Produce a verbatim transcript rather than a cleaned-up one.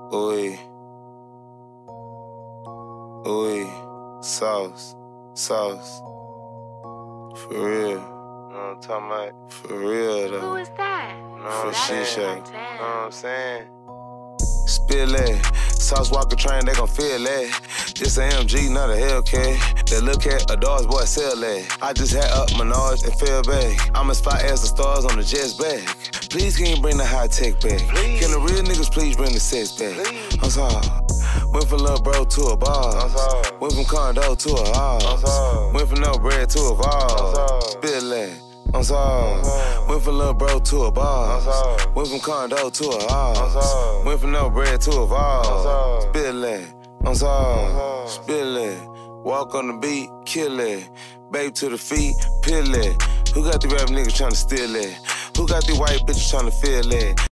Ooey. Ooey. Sauce. Sauce. For real. You know what I'm talking about? For real, though. Who is that? No, for Shisha. You know what I'm saying? Spill it. Sauce Walker train, they gon' feel that. This a M G, not a Hellcat. That look at a Dodge boy sell that. I just had up Menage and fell back. I'm as fly as the stars on the jet's back. Please can you bring the high tech back? Please. Can the real niggas please bring the sex back? Please. I'm sorry. Went from little bro to a boss. Went from condo to a house. Went from no bread to a vase. Spill that. I'm sorry. Went from little bro to a boss. Went from condo to a house. Went from no bread to a vase. Spill that. I'm sorry. Spill it. Walk on the beat, kill it. Babe to the feet, pill it. Who got the rap niggas tryna steal it? Who got the white bitches tryna feel it?